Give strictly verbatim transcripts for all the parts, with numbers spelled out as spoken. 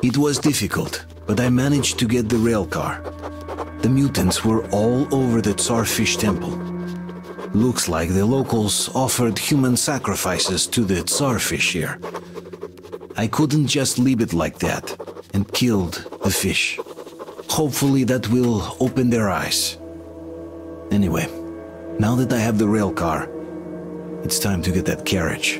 It was difficult, but I managed to get the rail car. The mutants were all over the Tsarfish temple. Looks like the locals offered human sacrifices to the Tsarfish here. I couldn't just leave it like that, and killed the fish. Hopefully that will open their eyes. Anyway, now that I have the rail car, it's time to get that carriage.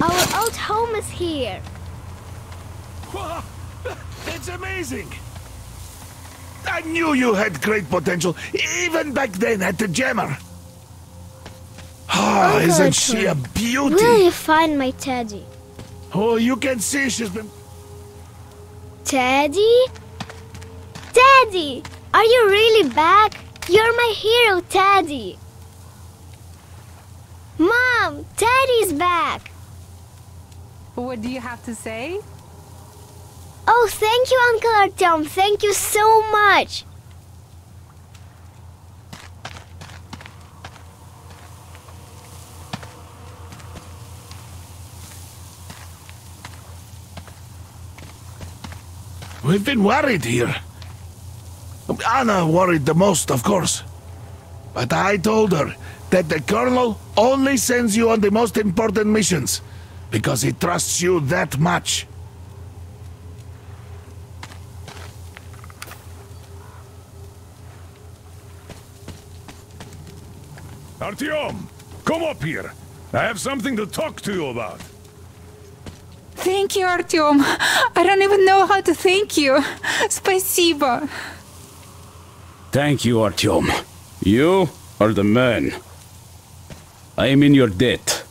Our old home is here. Wow, that's amazing! I knew you had great potential, even back then at the Jammer. Ah, Uncle isn't she a Artyom, beauty? Will you find my Teddy? Oh, you can see she's been... Teddy? Teddy! Are you really back? You're my hero, Teddy! Mom, Teddy's back! What do you have to say? Oh, thank you, Uncle Artyom. Thank you so much. We've been worried here. Anna worried the most, of course. But I told her that the Colonel only sends you on the most important missions because he trusts you that much. Artyom, come up here. I have something to talk to you about. Thank you, Artyom. I don't even know how to thank you. Спасибо. Thank you, Artyom. You are the man. I am in your debt.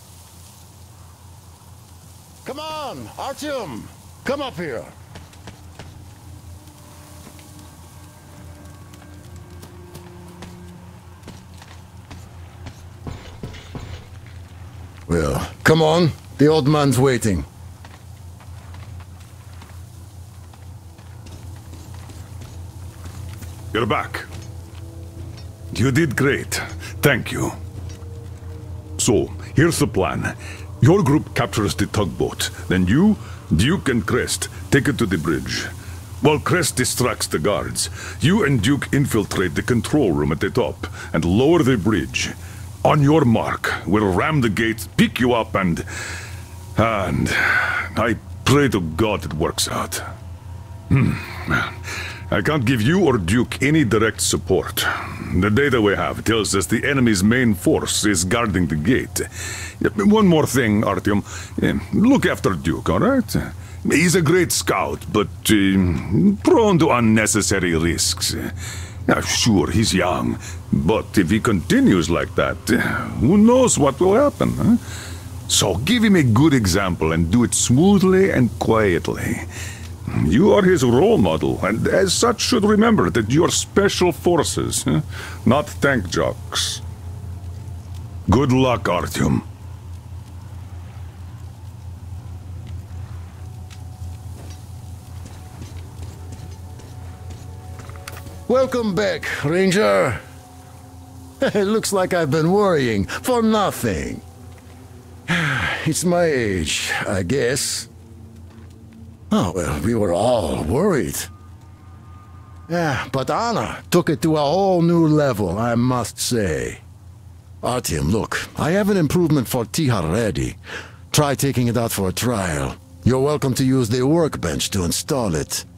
Come on, Artyom. Come up here. Well, come on. The old man's waiting. You're back. You did great. Thank you. So, here's the plan. Your group captures the tugboat. Then you, Duke and Crest take it to the bridge. While Crest distracts the guards, you and Duke infiltrate the control room at the top and lower the bridge. On your mark, we'll ram the gate, pick you up, and... And... I pray to God it works out. Hmm. I can't give you or Duke any direct support. The data we have tells us the enemy's main force is guarding the gate. One more thing, Artyom. Look after Duke, all right? He's a great scout, but uh, prone to unnecessary risks. Uh, sure, he's young, but if he continues like that, uh, who knows what will happen, huh? So give him a good example and do it smoothly and quietly. You are his role model, and as such should remember that you're special forces, huh? Not tank jocks. Good luck, Artyom. Welcome back, Ranger. It looks like I've been worrying for nothing. It's my age, I guess. Oh, well, we were all worried. Yeah, but Anna took it to a whole new level, I must say. Artyom, look, I have an improvement for Tihar ready. Try taking it out for a trial. You're welcome to use the workbench to install it.